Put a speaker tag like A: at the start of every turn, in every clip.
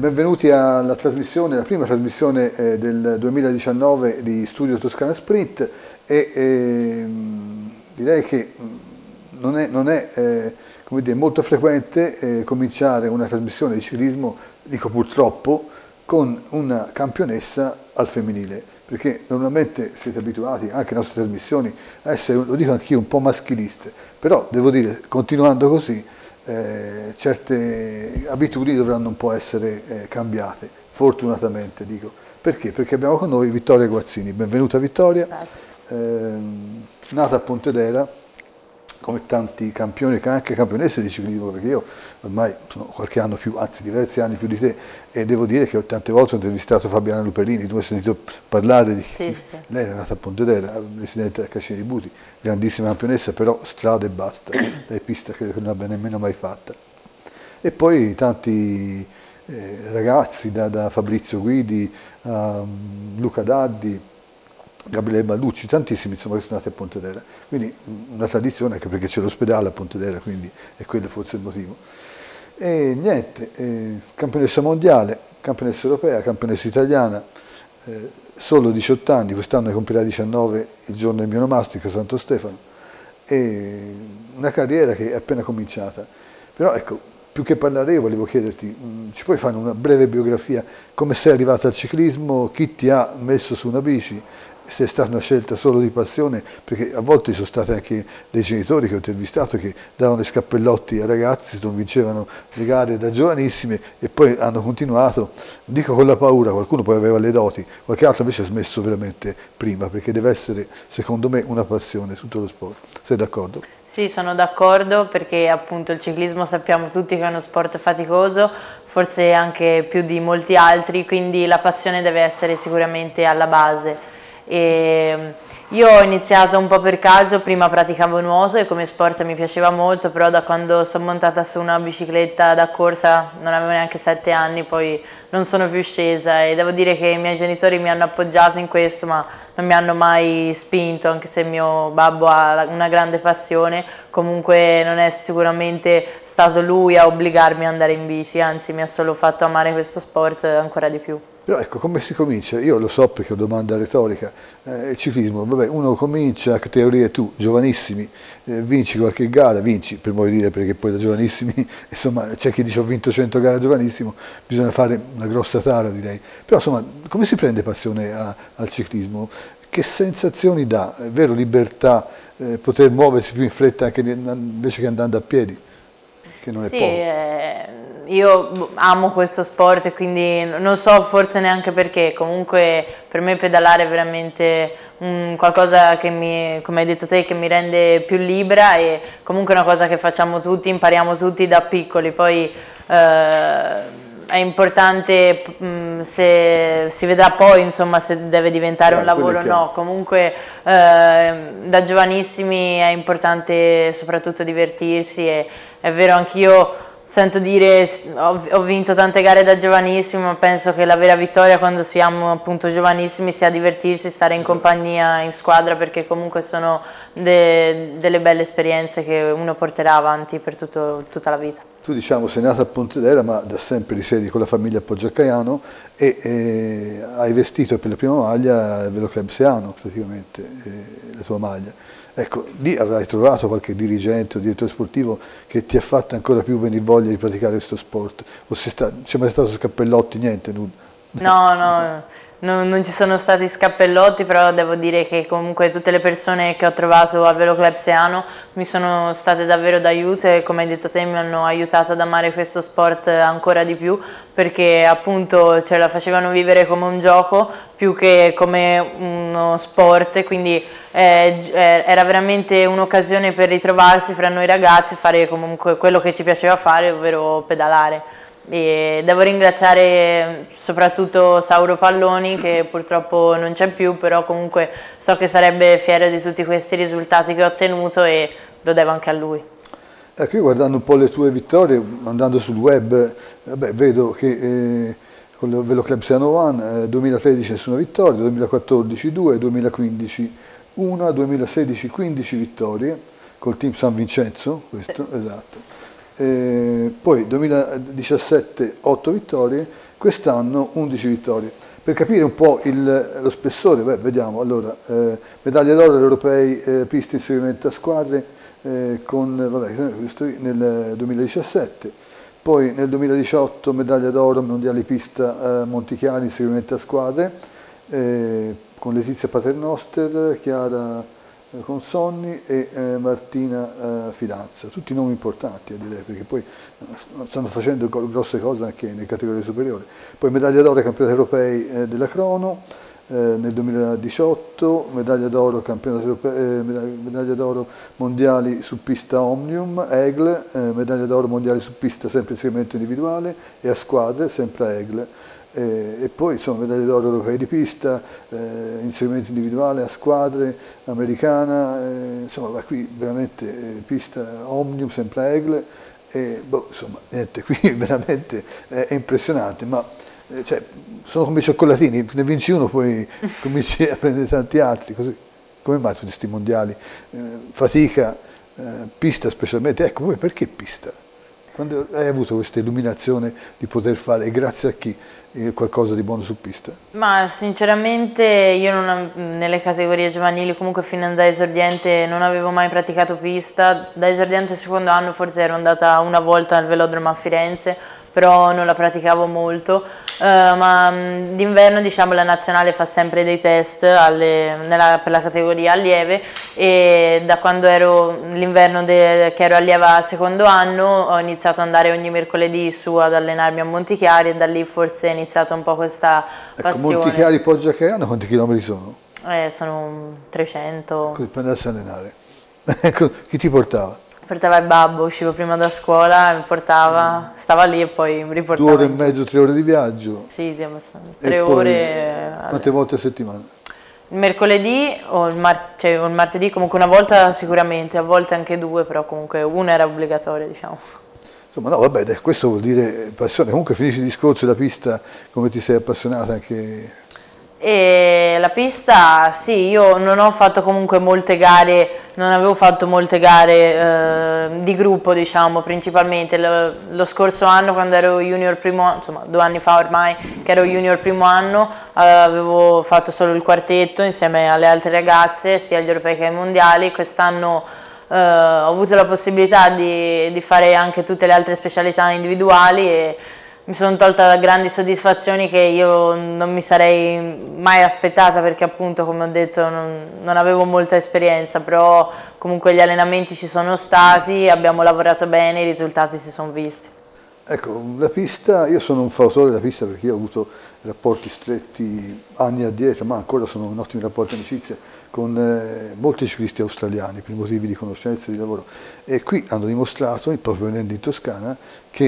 A: benvenuti alla trasmissione, la prima trasmissione del 2019 di Studio Toscana Sprint direi che non è come dire, molto frequente cominciare una trasmissione di ciclismo, dico purtroppo, con una campionessa al femminile, perché normalmente siete abituati anche alle nostre trasmissioni a essere, lo dico anch'io, un po' maschiliste, però devo dire, continuando così, certe abitudini dovranno un po' essere cambiate, fortunatamente dico. Perché? Perché abbiamo con noi Vittoria Guazzini. Benvenuta Vittoria.
B: Grazie.
A: Nata a Pontedera, come tanti campioni, anche campionesse di ciclismo, perché io ormai sono qualche anno più, anzi diversi anni più di te, e devo dire che tante volte ho intervistato Fabiana Luperini, tu hai sentito parlare di...
B: Sì.
A: Lei era nata a Pontedera, residente a Cascina di Buti, grandissima campionessa, però strada e basta, lei pista credo che non abbia nemmeno mai fatta. E poi tanti ragazzi, da Fabrizio Guidi a Luca Daddi, Gabriele Balducci, tantissimi insomma che sono nati a Pontedera, quindi una tradizione anche perché c'è l'ospedale a Pontedera, quindi è quello forse il motivo. E niente, campionessa mondiale, campionessa europea, campionessa italiana, solo 18 anni, quest'anno ne compirà 19 il giorno del mio onomastico a Santo Stefano, e una carriera che è appena cominciata. Però ecco, più che parlare io volevo chiederti, ci puoi fare una breve biografia, come sei arrivata al ciclismo, chi ti ha messo su una bici? Se è stata una scelta solo di passione, perché a volte ci sono stati anche dei genitori che ho intervistato che davano i scappellotti ai ragazzi, non vincevano le gare da giovanissimi e poi hanno continuato, dico con la paura, qualcuno poi aveva le doti, qualche altro invece ha smesso veramente prima, perché deve essere secondo me una passione tutto lo sport. Sei d'accordo?
B: Sì, sono d'accordo perché appunto il ciclismo sappiamo tutti che è uno sport faticoso, forse anche più di molti altri, quindi la passione deve essere sicuramente alla base. Io ho iniziato un po' per caso, prima praticavo nuoto e come sport mi piaceva molto, però da quando sono montata su una bicicletta da corsa, non avevo neanche 7 anni, poi non sono più scesa e devo dire che i miei genitori mi hanno appoggiato in questo, ma non mi hanno mai spinto, anche se mio babbo ha una grande passione, comunque non è sicuramente stato lui a obbligarmi ad andare in bici, anzi mi ha solo fatto amare questo sport ancora di più.
A: Però ecco, come si comincia? Io lo so perché ho domanda retorica, il ciclismo, vabbè, uno comincia, che teorie tu, giovanissimi, vinci qualche gara, vinci, per modo di dire, perché poi da giovanissimi, insomma, c'è chi dice ho vinto 100 gare da giovanissimo, bisogna fare una grossa tara direi. Però insomma, come si prende passione al ciclismo? Che sensazioni dà? È vero, libertà, poter muoversi più in fretta anche invece che andando a piedi, che non è poco.
B: Io amo questo sport e quindi non so forse neanche perché, comunque per me pedalare è veramente qualcosa che come hai detto te, che mi rende più libera e comunque è una cosa che facciamo tutti, impariamo tutti da piccoli, poi è importante se si vedrà poi insomma se deve diventare un lavoro o no, comunque da giovanissimi è importante soprattutto divertirsi e è vero anch'io sento dire ho vinto tante gare da giovanissimo, ma penso che la vera vittoria quando siamo appunto giovanissimi sia divertirsi, stare in compagnia, in squadra, perché comunque sono delle belle esperienze che uno porterà avanti per tutta la vita.
A: Tu diciamo sei nata a Pontedera ma da sempre risiedi con la famiglia a Poggioccaiano e hai vestito per la prima maglia il Velo Club Seano praticamente, la tua maglia. Ecco, lì avrai trovato qualche dirigente o direttore sportivo che ti ha fatto ancora più venire voglia di praticare questo sport? O c'è mai stato scappellotti, niente?
B: No, non ci sono stati scappellotti, però devo dire che comunque tutte le persone che ho trovato al Velo Club Seano mi sono state davvero d'aiuto e come hai detto te mi hanno aiutato ad amare questo sport ancora di più perché appunto ce la facevano vivere come un gioco più che come uno sport, quindi era veramente un'occasione per ritrovarsi fra noi ragazzi e fare comunque quello che ci piaceva fare, ovvero pedalare. E devo ringraziare soprattutto Sauro Palloni che purtroppo non c'è più, però comunque so che sarebbe fiero di tutti questi risultati che ho ottenuto e lo devo anche a lui.
A: Ecco, io guardando un po' le tue vittorie, andando sul web, vedo che con il Velo Club Seano One 2013 nessuna vittoria, 2014 2, 2015 1, 2016 15 vittorie, col team San Vincenzo, questo, esatto. Poi 2017 8 vittorie quest'anno 11 vittorie. Per capire un po' lo spessore, vediamo, allora, medaglia d'oro agli europei piste inseguimento a squadre nel 2017, poi nel 2018 medaglia d'oro mondiali pista Montichiari inseguimento a squadre con Letizia Paternoster, Chiara Consonni e Martina Fidanza, tutti nomi importanti direi, perché poi stanno facendo grosse cose anche nelle categorie superiori. Poi medaglia d'oro ai campionati europei della crono nel 2018, medaglia d'oro medaglia d'oro mondiali su pista Omnium, EGL, medaglia d'oro mondiali su pista sempre inseguimento individuale e a squadre sempre a EGL. E poi insomma medaglia d'oro europei di pista, inseguimento individuale a squadre, americana, insomma qui veramente pista Omnium sempre a EGL, e insomma niente, qui veramente è impressionante, ma cioè, sono come i cioccolatini, ne vinci uno poi cominci a prendere tanti altri, così. Come mai tutti questi mondiali? Fatica, pista specialmente, ecco, voi perché pista? Quando hai avuto questa illuminazione di poter fare, e grazie a chi, qualcosa di buono su pista?
B: Ma sinceramente io nelle categorie giovanili, comunque fino da esordiente, non avevo mai praticato pista. Da esordiente secondo anno forse ero andata una volta al velodromo a Firenze, però non la praticavo molto, ma d'inverno diciamo la nazionale fa sempre dei test per la categoria allieve, e da quando ero l'inverno che ero allieva secondo anno ho iniziato ad andare ogni mercoledì su ad allenarmi a Montichiari, e da lì forse è iniziata un po' questa passione.
A: Montichiari Poggio a Caiano quanti chilometri sono?
B: Sono 300.
A: Così per andarsi a allenare. Chi ti portava?
B: Portava il babbo, uscivo prima da scuola, mi portava, stava lì e poi mi riportava.
A: 2 ore e mezzo, 3 ore di viaggio?
B: Sì, 3 ore.
A: Quante volte a settimana?
B: Il mercoledì o il martedì, comunque una volta sicuramente, a volte anche 2, però comunque una era obbligatoria, diciamo.
A: Insomma, no, vabbè, questo vuol dire passione. Comunque finisci il discorso della pista, come ti sei appassionata anche...
B: E la pista, sì, io non ho fatto comunque molte gare, non avevo fatto molte gare di gruppo, diciamo, principalmente. Lo scorso anno, quando ero junior primo anno, insomma 2 anni fa ormai, che ero junior primo anno, avevo fatto solo il quartetto insieme alle altre ragazze, sia agli europei che ai mondiali. Quest'anno ho avuto la possibilità di fare anche tutte le altre specialità individuali e mi sono tolta grandi soddisfazioni che io non mi sarei mai aspettata, perché appunto, come ho detto, non avevo molta esperienza, però comunque gli allenamenti ci sono stati, abbiamo lavorato bene, i risultati si sono visti.
A: Ecco, la pista, io sono un fautore della pista perché io ho avuto rapporti stretti anni addietro, ma ancora sono in ottimi rapporti di amicizia con molti ciclisti australiani per motivi di conoscenza e di lavoro, e qui hanno dimostrato, proprio venendo in Toscana,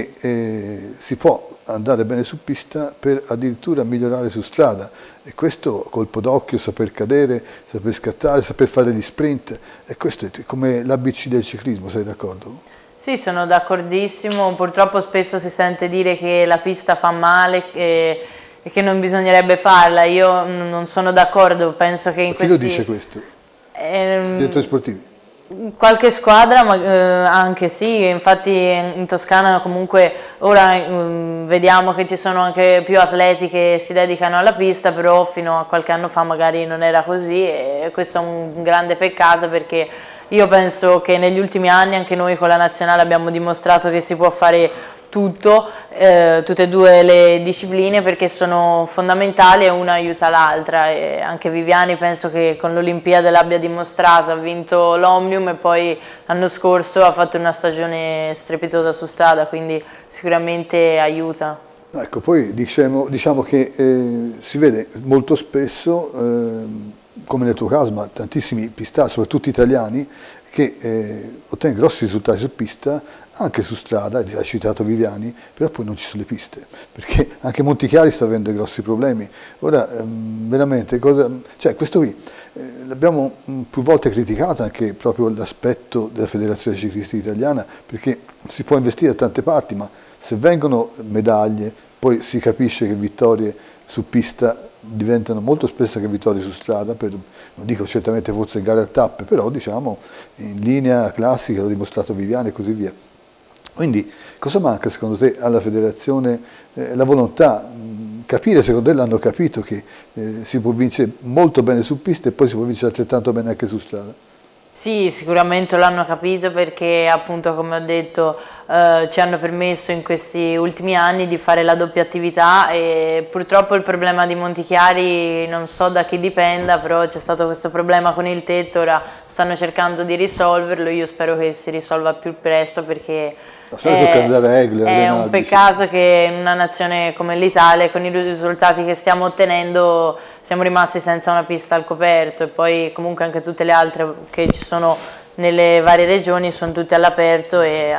A: che si può andare bene su pista per addirittura migliorare su strada, e questo colpo d'occhio, saper cadere, saper scattare, saper fare gli sprint, e questo è come l'ABC del ciclismo, sei d'accordo?
B: Sì, sono d'accordissimo, purtroppo spesso si sente dire che la pista fa male e che non bisognerebbe farla. Io non sono d'accordo, penso che in
A: questi... Chi lo dice questo? Direttori sportivi?
B: Qualche squadra, ma anche sì, infatti in Toscana comunque ora vediamo che ci sono anche più atleti che si dedicano alla pista, però fino a qualche anno fa magari non era così, e questo è un grande peccato, perché io penso che negli ultimi anni anche noi con la nazionale abbiamo dimostrato che si può fare tutto, tutte e 2 le discipline, perché sono fondamentali e una aiuta l'altra, e anche Viviani penso che con l'Olimpiade l'abbia dimostrato, ha vinto l'Omnium e poi l'anno scorso ha fatto una stagione strepitosa su strada, quindi sicuramente aiuta.
A: Ecco, poi diciamo che si vede molto spesso, come nel tuo caso, ma tantissimi pistari, soprattutto italiani, che ottengono grossi risultati su pista, anche su strada, hai citato Viviani, però poi non ci sono le piste, perché anche Montichiari sta avendo grossi problemi. Ora, veramente, cioè questo qui, l'abbiamo più volte criticato anche proprio l'aspetto della Federazione Ciclistica Italiana, perché si può investire da tante parti, ma se vengono medaglie, poi si capisce che vittorie su pista diventano molto spesso che vittorie su strada, non dico certamente forse gare a tappe, però diciamo in linea classica l'ha dimostrato Viviani e così via. Quindi cosa manca secondo te alla federazione? La volontà, capire, secondo te l'hanno capito che si può vincere molto bene su pista e poi si può vincere altrettanto bene anche su strada?
B: Sì, sicuramente l'hanno capito perché appunto come ho detto ci hanno permesso in questi ultimi anni di fare la doppia attività e purtroppo il problema di Montichiari non so da chi dipenda, però c'è stato questo problema con il tetto, ora stanno cercando di risolverlo, io spero che si risolva più presto perché è un peccato che in una nazione come l'Italia, con i risultati che stiamo ottenendo, siamo rimasti senza una pista al coperto e poi comunque anche tutte le altre che ci sono nelle varie regioni sono tutte all'aperto e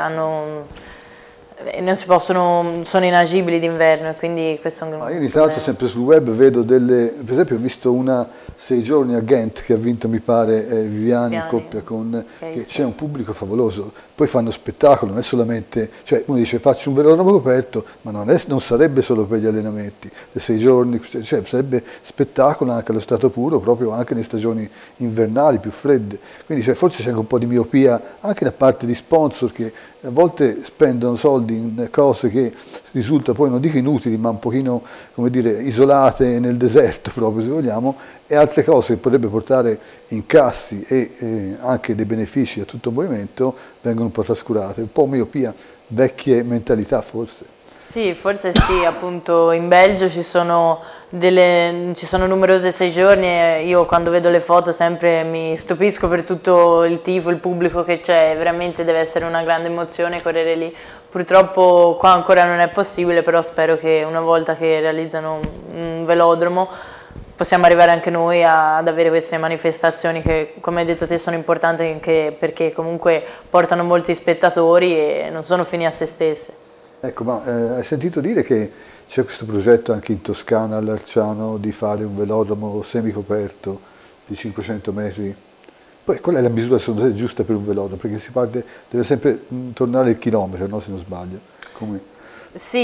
B: non si possono, sono inagibili d'inverno, quindi questo è un
A: io ogni tanto sempre sul web vedo per esempio ho visto una 6 giorni a Ghent che ha vinto mi pare Viviani in coppia con, che c'è un pubblico favoloso, poi fanno spettacolo, non è solamente, cioè uno dice faccio un velodromo coperto, ma non sarebbe solo per gli allenamenti, le 6 giorni, cioè sarebbe spettacolo anche allo stato puro, proprio anche nelle stagioni invernali più fredde, quindi cioè, forse c'è anche un po' di miopia anche da parte di sponsor che a volte spendono soldi in cose che risultano poi non dico inutili ma un pochino come dire isolate nel deserto proprio se vogliamo e altre cose che potrebbe portare incassi e anche dei benefici a tutto il movimento vengono un po' trascurate, un po' miopia, vecchie mentalità forse.
B: Sì, forse sì, appunto in Belgio ci sono numerose 6 giorni e io quando vedo le foto sempre mi stupisco per tutto il tifo, il pubblico che c'è, veramente deve essere una grande emozione correre lì. Purtroppo qua ancora non è possibile, però spero che una volta che realizzano un velodromo possiamo arrivare anche noi ad avere queste manifestazioni che, come hai detto te, sono importanti anche perché comunque portano molti spettatori e non sono fini a se stesse.
A: Ecco, ma hai sentito dire che c'è questo progetto anche in Toscana, all'Arciano, di fare un velodromo semicoperto di 500 metri? Poi qual è la misura secondo te giusta per un velodromo? Perché si parte, deve sempre tornare il chilometro, no? Se non sbaglio. Come?
B: Sì,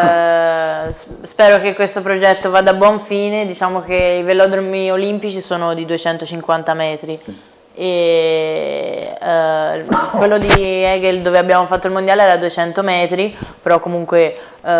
B: spero che questo progetto vada a buon fine, diciamo che i velodromi olimpici sono di 250 metri e quello di Hegel dove abbiamo fatto il mondiale era 200 metri, però comunque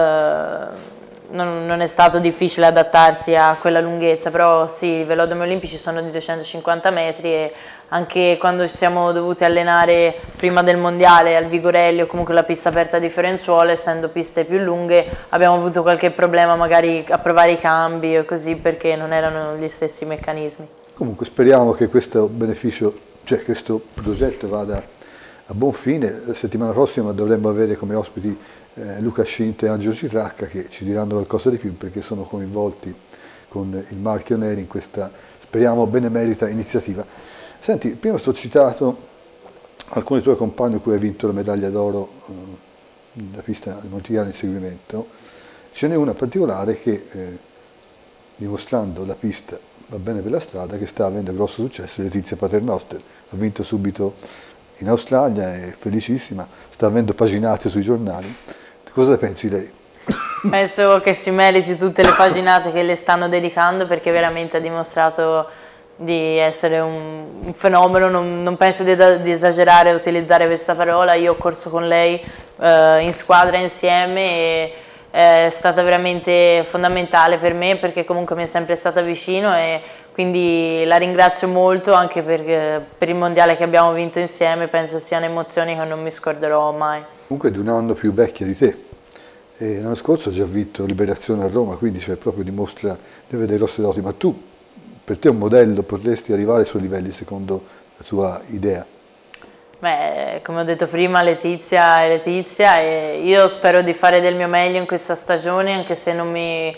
B: non è stato difficile adattarsi a quella lunghezza, però sì, i velodromi olimpici sono di 250 metri e anche quando ci siamo dovuti allenare prima del mondiale al Vigorelli o comunque la pista aperta di Fiorenzuola, essendo piste più lunghe, abbiamo avuto qualche problema magari a provare i cambi o così perché non erano gli stessi meccanismi.
A: Comunque speriamo che questo beneficio, cioè questo progetto vada a buon fine. La settimana prossima dovremmo avere come ospiti Luca Scinte e Angelo Citracca che ci diranno qualcosa di più perché sono coinvolti con il marchio Neri in questa, speriamo, benemerita iniziativa. Senti, prima sto citato alcuni tuoi compagni con cui hai vinto la medaglia d'oro nella pista di Montichiari in seguimento. Ce n'è una particolare che, dimostrando la pista va bene per la strada, che sta avendo grosso successo, Letizia Paternoster. Ha vinto subito in Australia, è felicissima, sta avendo paginate sui giornali. Cosa ne pensi lei?
B: Penso che si meriti tutte le paginate che le stanno dedicando perché veramente ha dimostrato di essere un fenomeno, non penso di esagerare a utilizzare questa parola, io ho corso con lei in squadra insieme e è stata veramente fondamentale per me perché comunque mi è sempre stata vicino e quindi la ringrazio molto anche per il mondiale che abbiamo vinto insieme, penso siano emozioni che non mi scorderò mai.
A: Comunque è di un anno più vecchia di te e l'anno scorso ha già vinto Liberazione a Roma, quindi cioè, proprio dimostra di avere grosse doti, ma tu per te un modello, potresti arrivare ai suoi livelli secondo la tua idea?
B: Beh, come ho detto prima, Letizia è Letizia e io spero di fare del mio meglio in questa stagione, anche se non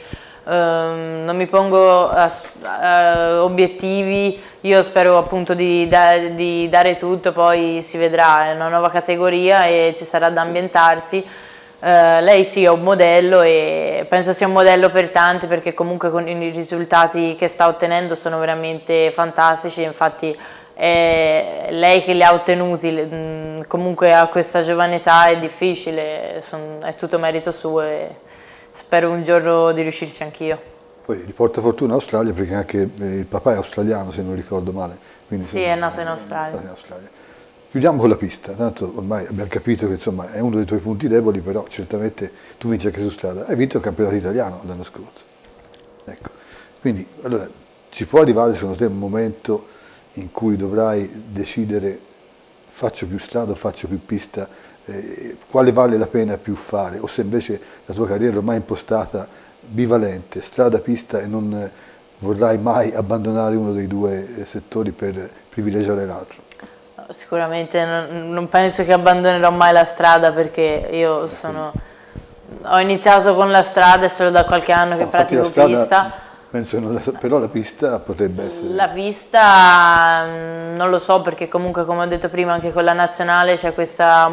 B: mi pongo obiettivi, io spero appunto di dare tutto, poi si vedrà, è una nuova categoria e ci sarà da ambientarsi. Lei sì è un modello e penso sia un modello per tanti perché comunque con i risultati che sta ottenendo sono veramente fantastici, infatti è lei che li ha ottenuti, comunque a questa giovane età è difficile, è tutto merito suo e spero un giorno di riuscirci anch'io.
A: Poi gli porta fortuna Australia perché anche il papà è australiano se non ricordo male. Quindi
B: sì, è nato in Australia.
A: Chiudiamo con la pista, tanto ormai abbiamo capito che insomma, è uno dei tuoi punti deboli, però certamente tu vinci anche su strada. Hai vinto il campionato italiano l'anno scorso. Ecco. Quindi allora, ci può arrivare secondo te un momento in cui dovrai decidere faccio più strada o faccio più pista, quale vale la pena più fare, o se invece la tua carriera ormai è impostata bivalente, strada-pista, e non vorrai mai abbandonare uno dei due settori per privilegiare l'altro?
B: Sicuramente non penso che abbandonerò mai la strada, perché io ho iniziato con la strada e solo da qualche anno che pratico
A: la strada,
B: pista.
A: Penso però la pista potrebbe essere...
B: La pista non lo so, perché comunque, come ho detto prima, anche con la nazionale c'è questa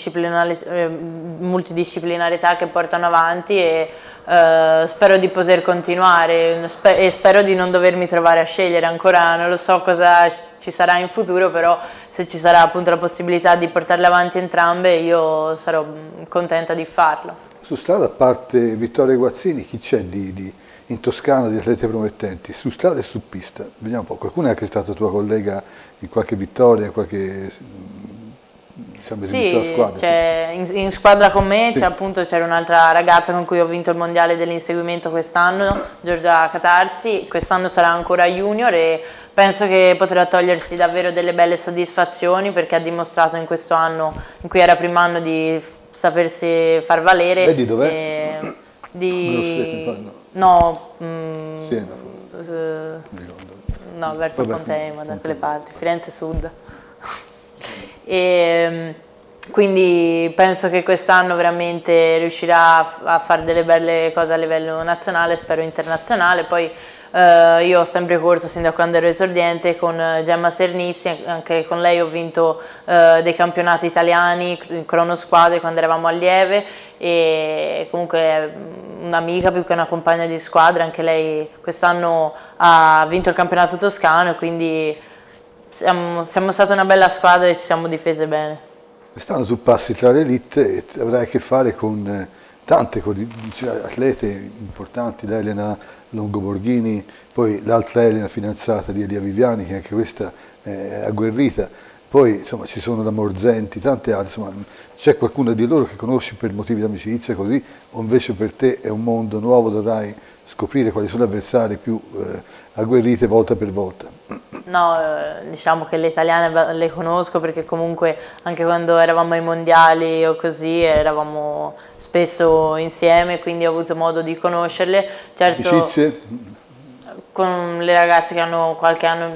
B: multidisciplinarità che portano avanti, e spero di poter continuare e spero di non dovermi trovare a scegliere. Ancora non lo so cosa ci sarà in futuro, però se ci sarà appunto la possibilità di portarle avanti entrambe, io sarò contenta di farlo.
A: Su strada, a parte Vittorio Guazzini, chi c'è in Toscana di atlete promettenti, su strada e su pista? Vediamo un po', qualcuno è anche stato tua collega in qualche vittoria, in qualche diciamo,
B: sì,
A: squadra?
B: In squadra con me
A: sì.
B: c'era un'altra ragazza con cui ho vinto il mondiale dell'inseguimento quest'anno, Giorgia Catarzi. Quest'anno sarà ancora junior e penso che potrà togliersi davvero delle belle soddisfazioni, perché ha dimostrato in questo anno, in cui era primo anno, di sapersi far valere.
A: Vedi dov'è?
B: No,
A: Siena,
B: no, verso Ponteima, da quelle parti, Firenze Sud. E quindi penso che quest'anno veramente riuscirà a fare delle belle cose a livello nazionale, spero internazionale. Poi io ho sempre corso sin da quando ero esordiente con Gemma Sernissi, anche con lei ho vinto dei campionati italiani in cronosquadre quando eravamo allieve, e comunque è un'amica più che una compagna di squadra. Anche lei quest'anno ha vinto il campionato toscano, quindi siamo stata una bella squadra e ci siamo difese bene.
A: Quest'anno tu passi tra l'elite e avrai a che fare con tante atlete importanti, da Elena Longoborghini, poi l'altra Elena fidanzata di Elia Viviani, che anche questa è agguerrita, poi insomma ci sono la Morzenti, tante altre, insomma c'è qualcuno di loro che conosci per motivi di amicizia così, o invece per te è un mondo nuovo, dovrai scoprire quali sono gli avversari più agguerrite volta per volta?
B: No, diciamo che le italiane le conosco, perché comunque anche quando eravamo ai mondiali o così eravamo spesso insieme, quindi ho avuto modo di conoscerle. Certo,
A: amicizie?
B: Con le ragazze che hanno qualche anno,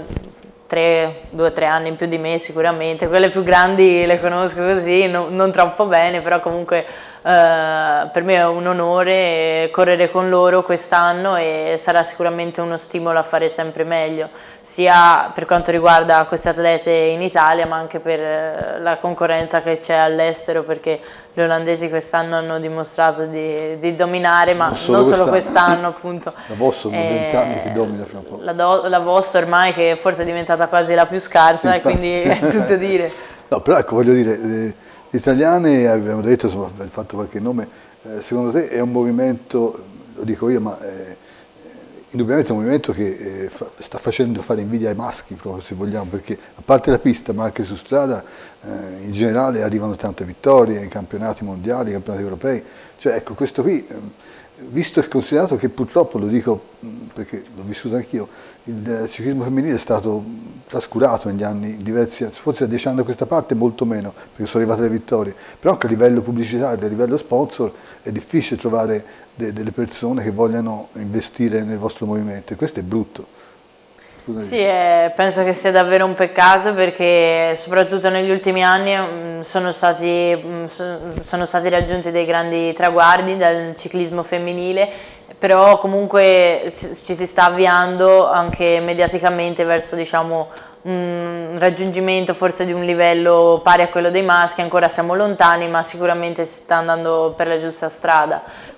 B: 2 o 3 anni in più di me sicuramente, quelle più grandi le conosco così, non troppo bene, però comunque per me è un onore correre con loro quest'anno, e sarà sicuramente uno stimolo a fare sempre meglio, sia per quanto riguarda queste atlete in Italia, ma anche per la concorrenza che c'è all'estero, perché gli olandesi quest'anno hanno dimostrato di dominare, ma non solo quest'anno appunto.
A: La VOS sono 20 anni che domina fra un po'.
B: La VOS ormai, che forse è diventata quasi la più scarsa, sì, e quindi è tutto dire.
A: No, però ecco, voglio dire, gli italiani, abbiamo detto, insomma, abbiamo fatto qualche nome, secondo te è un movimento, lo dico io, ma indubbiamente è un movimento che sta facendo fare invidia ai maschi, proprio, se vogliamo, perché a parte la pista, ma anche su strada, in generale arrivano tante vittorie in campionati mondiali, campionati europei, cioè ecco, questo qui, visto e considerato che purtroppo, lo dico perché l'ho vissuto anch'io, il ciclismo femminile è stato trascurato negli anni diversi, forse da 10 anni a questa parte molto meno, perché sono arrivate le vittorie, però anche a livello pubblicitario, a livello sponsor, è difficile trovare delle persone che vogliano investire nel vostro movimento, e questo è brutto.
B: Sì, penso che sia davvero un peccato, perché soprattutto negli ultimi anni sono stati raggiunti dei grandi traguardi dal ciclismo femminile, però comunque ci si sta avviando anche mediaticamente verso, diciamo, un raggiungimento forse di un livello pari a quello dei maschi. Ancora siamo lontani, ma sicuramente si sta andando per la giusta strada.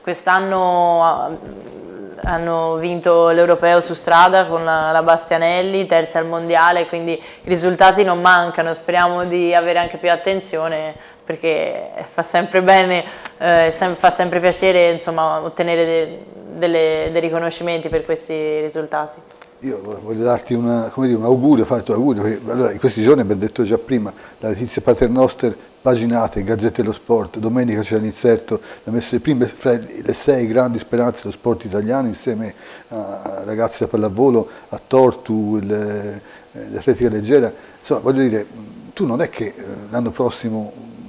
B: Quest'anno hanno vinto l'Europeo su strada con la Bastianelli, terza al mondiale, quindi i risultati non mancano. Speriamo di avere anche più attenzione, perché fa sempre bene, fa sempre piacere, insomma, ottenere dei riconoscimenti per questi risultati.
A: io voglio darti come dire, un augurio, farti un augurio, perché allora, in questi giorni abbiamo detto già prima, la Letizia Paternoster, paginate, Gazzetta dello Sport, domenica c'era l'inserto, da messe le prime fra le 6 grandi speranze dello sport italiano, insieme a ragazzi da pallavolo, a Tortu, l'atletica leggera. Insomma, voglio dire, tu non è che l'anno prossimo,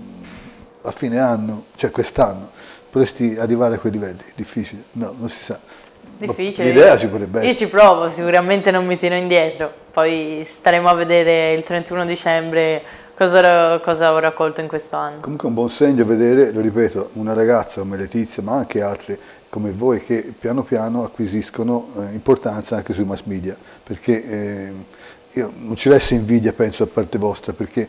A: a fine anno, cioè quest'anno, potresti arrivare a quei livelli, difficile, no, non si sa.
B: Difficile.
A: L'idea ci potrebbe essere.
B: Io ci provo, sicuramente non mi tiro indietro, poi staremo a vedere il 31 dicembre cosa ho raccolto in questo anno.
A: Comunque è un buon segno vedere, lo ripeto, una ragazza come Letizia, ma anche altre come voi che piano piano acquisiscono importanza anche sui mass media, perché io non ci resta invidia, penso, da parte vostra, perché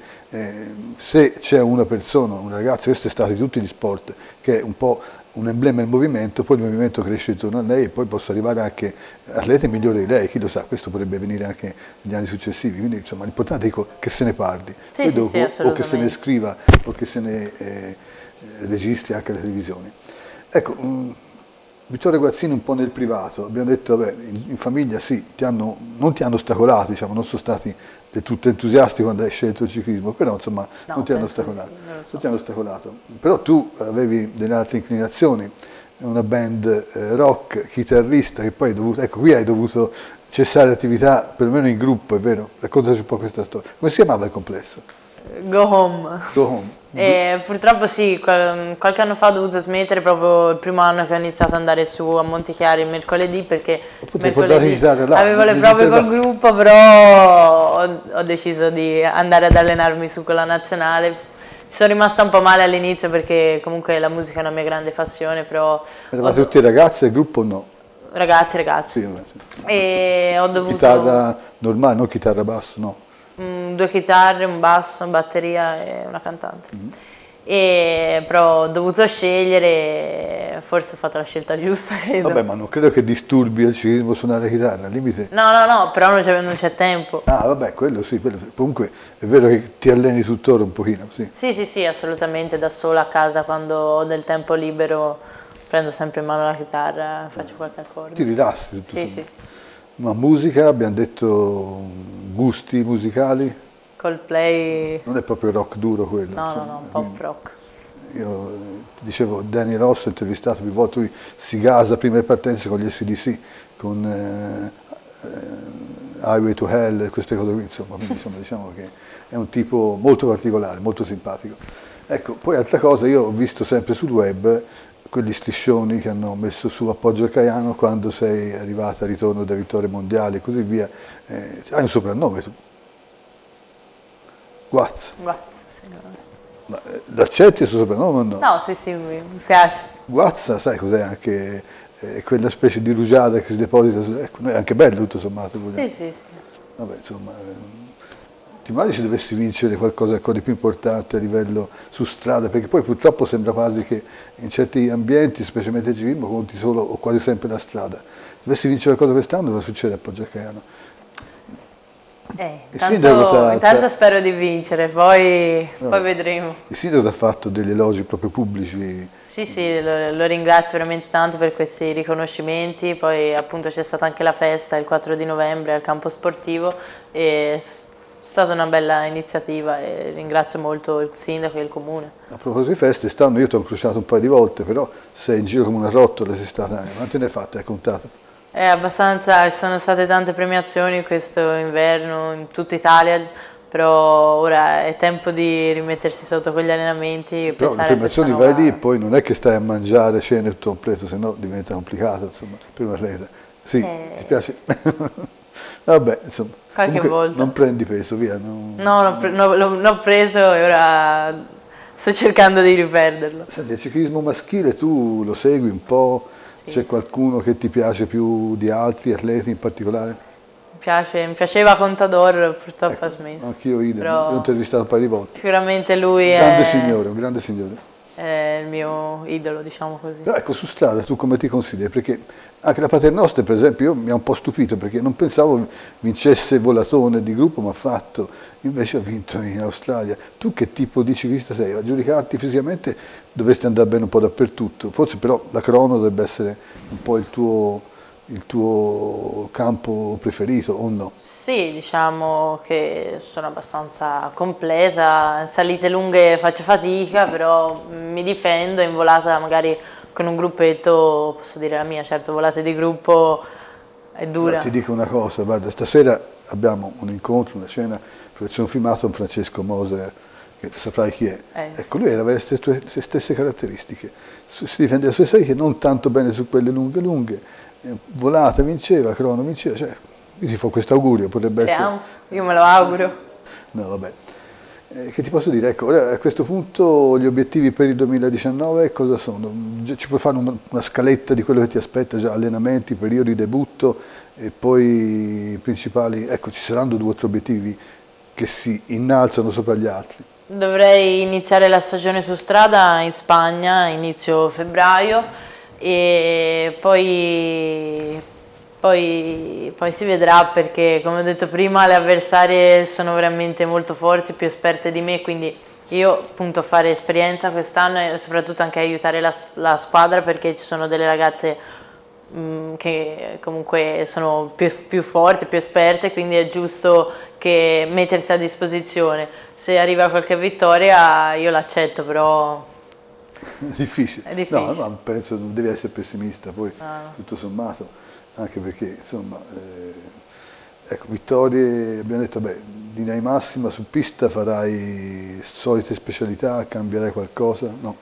A: se c'è una persona, una ragazza, questo è stato di tutti gli sport, che è un po' un emblema del movimento, poi il movimento cresce intorno a lei e poi posso arrivare anche atlete migliore di lei, chi lo sa, questo potrebbe avvenire anche negli anni successivi, quindi insomma l'importante è che se ne parli,
B: sì,
A: poi
B: sì,
A: dopo,
B: sì,
A: o che se ne scriva o che se ne registri anche alle televisioni. Ecco, Vittorio Guazzini un po' nel privato, abbiamo detto, vabbè, in famiglia sì, non ti hanno ostacolato, diciamo, non sono stati del tutto entusiasti quando hai scelto il ciclismo, però insomma
B: no,
A: non ti hanno ostacolato.
B: Sì, so.
A: Non ti hanno ostacolato. Però tu avevi delle altre inclinazioni, una band rock, chitarrista, che poi ecco, qui hai dovuto cessare l'attività, perlomeno in gruppo, è vero? Raccontaci un po' questa storia. Come si chiamava il complesso?
B: Go Home.
A: Go Home.
B: E purtroppo sì, qualche anno fa ho dovuto smettere proprio il primo anno che ho iniziato ad andare su a Montichiari il mercoledì, perché mercoledì avevo le prove col gruppo, però ho deciso di andare ad allenarmi su con la nazionale. Ci sono rimasta un po' male all'inizio perché comunque la musica è una mia grande passione, però...
A: Eravate tutti ragazzi del gruppo o no?
B: Ragazzi.
A: Sì, sì.
B: E ho dovuto...
A: Chitarra normale, non chitarra basso, no?
B: 2 chitarre, un basso, una batteria e una cantante. Però ho dovuto scegliere, forse ho fatto la scelta giusta, credo.
A: Vabbè, ma non credo che disturbi il ciclismo suonare la chitarra, al limite...
B: No, però non c'è tempo.
A: Ah, vabbè, quello sì, comunque è vero che ti alleni tuttora un pochino, sì.
B: Sì, assolutamente, da sola a casa, quando ho del tempo libero, prendo sempre in mano la chitarra, faccio qualche accordo.
A: Ti rilassi tutto
B: Sì.
A: Ma musica, abbiamo detto gusti musicali?
B: Coldplay...
A: Non è proprio rock duro quello.
B: No, pop rock.
A: Io ti dicevo, Danny Ross, ho intervistato più volte, lui si gasa prima di partenze con gli AC/DC, con Highway to Hell, queste cose qui, insomma, quindi insomma, diciamo che è un tipo molto particolare, molto simpatico. Ecco, poi altra cosa, io ho visto sempre sul web quegli striscioni che hanno messo su Appoggio Caiano quando sei arrivata al ritorno da vittorie mondiali e così via. Hai un soprannome tu? Guazza.
B: Sì.
A: Ma l'accetti il suo soprannome o no?
B: No, sì, mi piace.
A: Guazza, sai cos'è anche quella specie di rugiada che si deposita su... Ecco, è anche bello tutto sommato.
B: Sì.
A: Vabbè, insomma, ti immagini se dovessi vincere qualcosa ancora di più importante a livello su strada, perché poi purtroppo sembra quasi che in certi ambienti, specialmente il ciclismo, conti solo o quasi sempre la strada. Se dovessi vincere qualcosa quest'anno, cosa succede a Poggio a Caiano?
B: Intanto spero di vincere, poi vedremo.
A: Il sindaco ha fatto degli elogi proprio pubblici.
B: Sì, lo ringrazio veramente tanto per questi riconoscimenti, poi appunto c'è stata anche la festa il 4 di novembre al campo sportivo e è stata una bella iniziativa e ringrazio molto il sindaco e il comune.
A: A proposito di feste, quest'anno io ti ho incrociato un paio di volte, però sei in giro come una rottola, sei stata, quante ne hai fatte, hai contato?
B: Abbastanza, ci sono state tante premiazioni questo inverno in tutta Italia, però ora è tempo di rimettersi sotto quegli allenamenti.
A: Però le premiazioni vai lì e poi non è che stai a mangiare cene tutto completo, se no diventa complicato insomma, per un atleta. Sì, ti piace? Vabbè, insomma,
B: qualche volta.
A: Non prendi peso, via.
B: No, l'ho preso e ora sto cercando di riperderlo.
A: Senti, il ciclismo maschile tu lo segui un po'? C'è qualcuno che ti piace più di altri atleti in particolare?
B: Mi piaceva Contador, purtroppo ha smesso.
A: Anch'io idem, l'ho intervistato un paio di volte.
B: Sicuramente lui
A: un grande signore.
B: È il mio idolo, diciamo così.
A: Però ecco, su strada tu come ti consideri? Perché anche la Paternoster, per esempio, mi ha un po' stupito perché non pensavo vincesse Volatone di gruppo, ma ha fatto, invece ha vinto in Australia. Tu che tipo di ciclista sei? A giudicarti fisicamente dovresti andare bene un po' dappertutto, forse però la crono dovrebbe essere un po' il tuo il tuo campo preferito o no?
B: Sì, diciamo che sono abbastanza completa, in salite lunghe faccio fatica, però mi difendo, in volata magari con un gruppetto, posso dire la mia, certo, volate di gruppo è
A: Allora,
B: dura.
A: ti dico una cosa, guarda, stasera abbiamo un incontro, una cena, c'è un filmato con Francesco Moser, che saprai chi è. Ecco,
B: Sì,
A: lui
B: sì.
A: aveva le stesse caratteristiche, si difendeva le sue salite, non tanto bene su quelle lunghe, volata vinceva, crono vinceva, cioè, io ti fa questo augurio, potrebbe essere...
B: Speriamo, io me lo auguro.
A: No, vabbè. Che ti posso dire? Ecco, ora a questo punto gli obiettivi per il 2019 cosa sono? Ci puoi fare una scaletta di quello che ti aspetta, già allenamenti, periodi di debutto e poi i principali, ecco, ci saranno 2 o 3 obiettivi che si innalzano sopra gli altri.
B: Dovrei iniziare la stagione su strada in Spagna, inizio febbraio, e poi si vedrà perché, come ho detto prima, le avversarie sono veramente molto forti, più esperte di me, quindi io punto a fare esperienza quest'anno e soprattutto anche aiutare la squadra perché ci sono delle ragazze che comunque sono più forti, più esperte, quindi è giusto che mettersi a disposizione. Se arriva qualche vittoria io l'accetto, però
A: È difficile.
B: è difficile.
A: No, ma penso non devi essere pessimista, poi
B: No.
A: tutto sommato, anche perché insomma, ecco, vittorie, abbiamo detto, beh, linea di massima su pista farai solite specialità, cambierai qualcosa? No.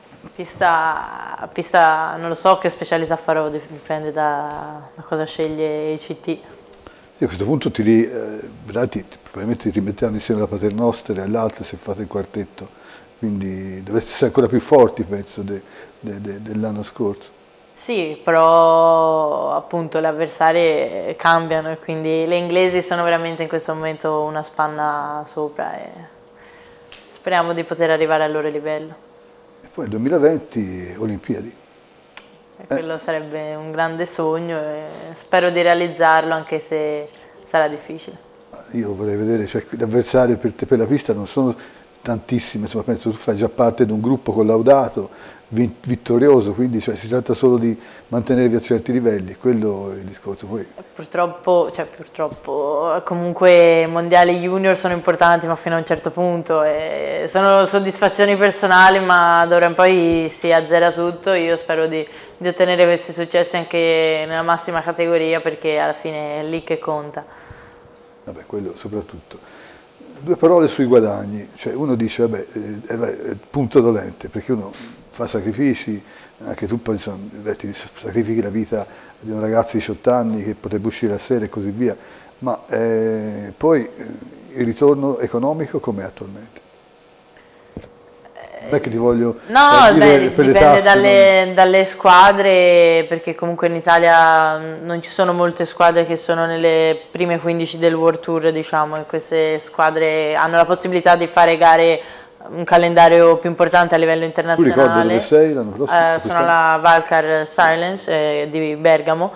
B: Pista non lo so che specialità farò, dipende da cosa sceglie il CT.
A: Io a questo punto probabilmente ti rimetteranno insieme la Paternoster e l'altra se fate il quartetto, quindi dovreste essere ancora più forti, penso, dell'anno scorso.
B: Sì, però appunto le avversarie cambiano e quindi le inglesi sono veramente in questo momento una spanna sopra e speriamo di poter arrivare al loro livello.
A: E poi nel 2020 Olimpiadi.
B: E quello sarebbe un grande sogno e spero di realizzarlo anche se sarà difficile.
A: Io vorrei vedere, cioè, gli avversari per te per la pista non sono tantissimi, insomma, penso tu fai già parte di un gruppo collaudato, vittorioso, quindi cioè, si tratta solo di mantenervi a certi livelli, quello è il discorso. Poi,
B: Purtroppo, comunque i mondiali junior sono importanti ma fino a un certo punto e sono soddisfazioni personali ma d'ora in poi si azzera tutto, io spero di ottenere questi successi anche nella massima categoria perché alla fine è lì che conta.
A: vabbè, quello soprattutto. 2 parole sui guadagni, cioè uno dice, vabbè, è punto dolente, perché uno fa sacrifici, anche tu poi insomma, ti sacrifichi la vita di un ragazzo di 18 anni che potrebbe uscire la sera e così via, ma poi il ritorno economico com'è attualmente? Non è che ti voglio
B: No,
A: dire
B: beh,
A: per le
B: dipende
A: tasse,
B: dalle squadre, perché comunque in Italia non ci sono molte squadre che sono nelle prime 15 del World Tour, diciamo, e queste squadre hanno la possibilità di fare gare, un calendario più importante a livello
A: tu ricordi dove
B: internazionale.
A: sei l'anno prossimo?
B: Sono alla Valcar Silence di Bergamo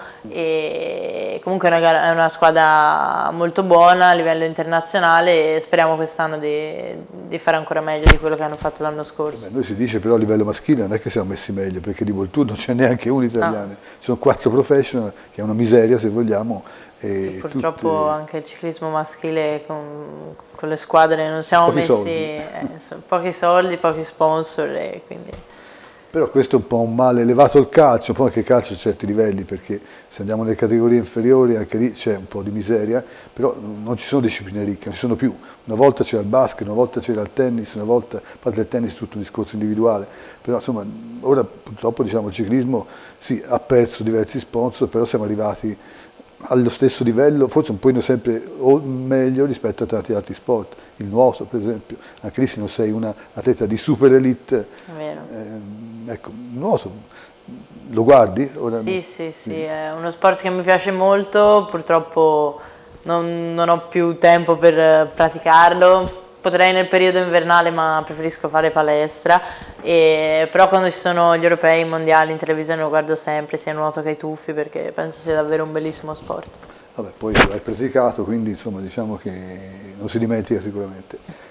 B: e comunque è una squadra molto buona a livello internazionale e speriamo quest'anno di fare ancora meglio di quello che hanno fatto l'anno scorso.
A: Beh, noi si dice però a livello maschile non è che siamo messi meglio, perché di World Tour non c'è neanche un italiano, ci sono 4 professional, che è una miseria se vogliamo.
B: Sì,
A: E
B: purtroppo
A: tutte...
B: anche il ciclismo maschile con le squadre non siamo
A: Pochi
B: messi,
A: soldi.
B: pochi soldi, pochi sponsor e quindi...
A: Però questo è un po' un male levato al calcio, poi anche il calcio a certi livelli, perché se andiamo nelle categorie inferiori anche lì c'è un po' di miseria, però non ci sono discipline ricche, non ci sono più. Una volta c'era il basket, una volta c'era il tennis, una volta, a parte il tennis è tutto un discorso individuale, però insomma ora purtroppo diciamo il ciclismo sì, ha perso diversi sponsor, però siamo arrivati allo stesso livello, forse un po' sempre meglio rispetto a tanti altri sport, il nuoto per esempio, anche lì se non sei una atleta di super elite,
B: È vero.
A: ecco, il nuoto lo guardi? Ora
B: Sì, è uno sport che mi piace molto, purtroppo non ho più tempo per praticarlo, potrei nel periodo invernale ma preferisco fare palestra, però quando ci sono gli europei, i mondiali in televisione lo guardo sempre, sia nuoto che i tuffi perché penso sia davvero un bellissimo sport.
A: Vabbè, poi l'hai praticato, quindi insomma diciamo che non si dimentica sicuramente.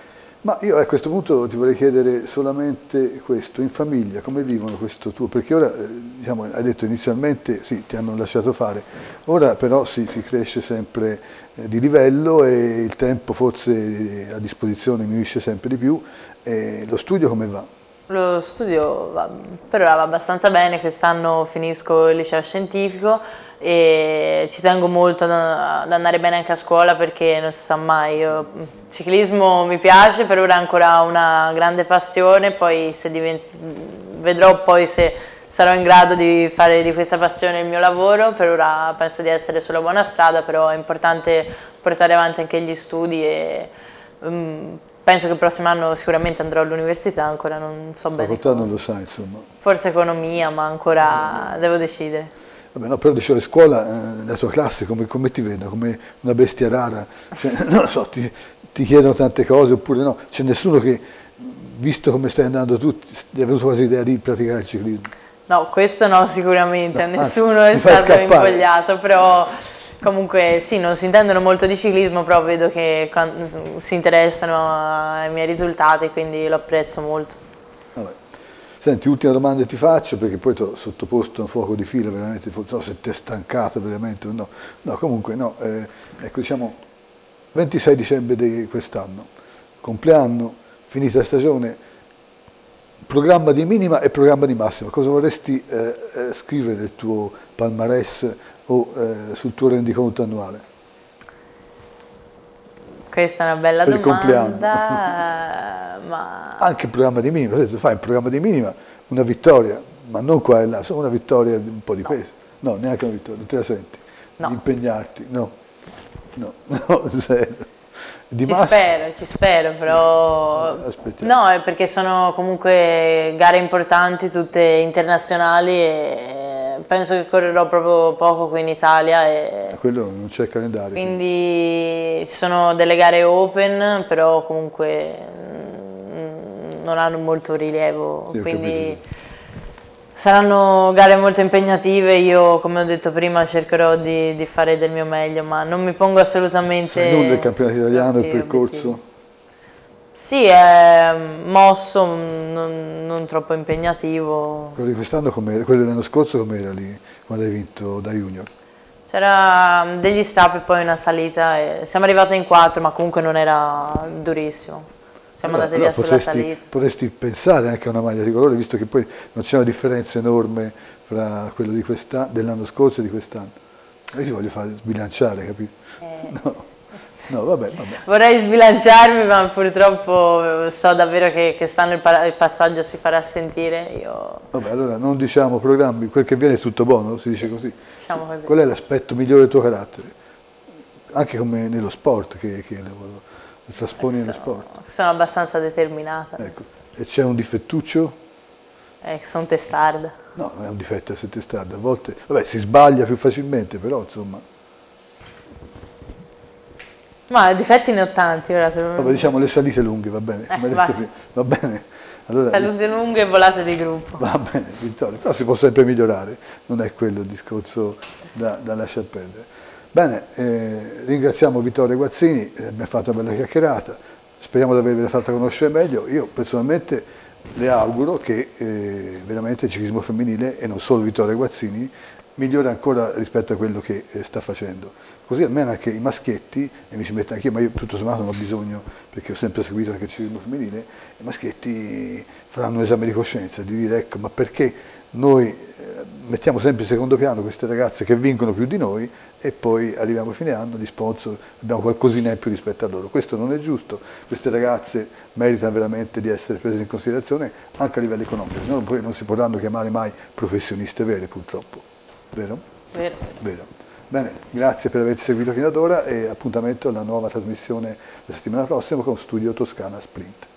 A: Ma io a questo punto ti vorrei chiedere solamente questo, in famiglia come vivono questo tuo, perché ora diciamo, hai detto inizialmente sì, ti hanno lasciato fare, ora però si cresce sempre di livello e il tempo forse a disposizione diminuisce sempre di più, e lo studio come va?
B: Lo studio per ora va abbastanza bene, quest'anno finisco il liceo scientifico e ci tengo molto ad andare bene anche a scuola perché non si sa mai, il ciclismo mi piace, per ora è ancora una grande passione, poi vedrò poi se sarò in grado di fare di questa passione il mio lavoro, per ora penso di essere sulla buona strada, però è importante portare avanti anche gli studi e penso che il prossimo anno sicuramente andrò all'università, ancora non so bene.
A: Facoltà non lo sai, insomma.
B: Forse economia, ma ancora devo decidere.
A: Vabbè, no, però dicevo, a scuola, la tua classe come ti vedono? Come una bestia rara? Cioè, non lo so, ti chiedono tante cose oppure no? C'è nessuno che, visto come stai andando tu, ti è avuto quasi l'idea di praticare il ciclismo?
B: No, questo no sicuramente,
A: No,
B: nessuno
A: anzi,
B: è stato invogliato, però comunque sì, non si intendono molto di ciclismo, però vedo che si interessano ai miei risultati, quindi lo apprezzo molto.
A: Vabbè. Senti, ultima domanda ti faccio, perché poi ti ho sottoposto a un fuoco di fila, veramente, non so se ti è stancato veramente o no. No, comunque no, ecco diciamo 26 dicembre di quest'anno, compleanno, finita la stagione, programma di minima e programma di massima, cosa vorresti scrivere nel tuo palmarès o sul tuo rendiconto annuale?
B: Questa è una bella
A: Per il
B: domanda, ma
A: anche il programma di minima, tu fai un programma di minima, una vittoria, ma non qua e là, solo una vittoria di un po' di peso. No, neanche una vittoria, non te la senti?
B: no.
A: Di impegnarti? No, no, no, zero. Di
B: Ci spero, però
A: Aspettiamo.
B: no, è perché sono comunque gare importanti, tutte internazionali e penso che correrò proprio poco qui in Italia e
A: Quello non c'è calendario.
B: quindi ci sono delle gare open, però comunque non hanno molto rilievo,
A: Sì, ho
B: quindi saranno gare molto impegnative, io come ho detto prima cercherò di fare del mio meglio, ma non mi pongo assolutamente...
A: Sai nulla del campionato italiano, il percorso?
B: obiettivi. Sì, è mosso, non troppo impegnativo.
A: Quello di quest'anno com'era? Quello dell'anno scorso com'era lì, quando hai vinto da junior?
B: C'era degli strappi e poi una salita, e siamo arrivati in 4, ma comunque non era durissimo. Siamo andati via sulla salita.
A: Potresti pensare anche a una maglia tricolore, visto che poi non c'è una differenza enorme fra quello di dell'anno scorso e di quest'anno. Io ti voglio fare sbilanciare, capito? No, vabbè.
B: Vorrei sbilanciarmi, ma purtroppo so davvero che quest'anno il passaggio si farà sentire.
A: Vabbè, allora non diciamo programmi, quel che viene è tutto buono, si dice così.
B: Diciamo così.
A: Qual è l'aspetto migliore del tuo carattere? Anche come nello sport, che lo trasponi nello sport.
B: Sono abbastanza determinata.
A: Ecco. E c'è un difettuccio?
B: Sono testarda.
A: No, non è un difetto essere testardo, a volte, vabbè, si sbaglia più facilmente, però insomma.
B: Ma difetti ne ho tanti, ora
A: Vabbè, diciamo le salite lunghe, va bene, come hai detto prima, va bene. Allora,
B: salute lunghe e volate di gruppo.
A: va bene, Vittorio, però si può sempre migliorare, non è quello il discorso da lasciar perdere. Bene, ringraziamo Vittorio Guazzini, abbiamo fatto una bella chiacchierata, speriamo di avervela fatta conoscere meglio. Io personalmente le auguro che veramente il ciclismo femminile, e non solo Vittorio Guazzini, migliori ancora rispetto a quello che sta facendo. Così almeno anche i maschietti, e mi ci metto anch'io, ma io tutto sommato non ho bisogno, perché ho sempre seguito anche il ciclismo femminile, i maschietti faranno un esame di coscienza, di dire ecco, ma perché noi mettiamo sempre in secondo piano queste ragazze che vincono più di noi e poi arriviamo a fine anno, gli sponsor, abbiamo qualcosina in più rispetto a loro. Questo non è giusto, queste ragazze meritano veramente di essere prese in considerazione anche a livello economico, se no poi non si potranno chiamare mai professioniste vere purtroppo, vero?
B: Vero.
A: Vero. Bene, grazie per averci seguito fino ad ora e appuntamento alla nuova trasmissione la settimana prossima con Studio Toscana Sprint.